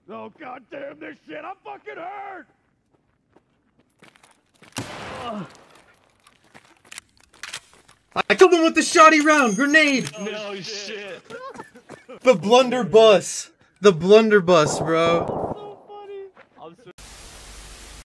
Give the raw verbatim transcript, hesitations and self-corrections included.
Oh god damn this shit! I'm fucking hurt. Uh. I killed him with the shoddy round grenade. No shit. The blunderbuss. The blunderbuss, bro.